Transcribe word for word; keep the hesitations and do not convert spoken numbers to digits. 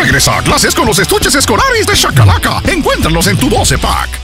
Regresa a clases con los estuches escolares de Shaka Laka. Encuéntralos en tu doce pack.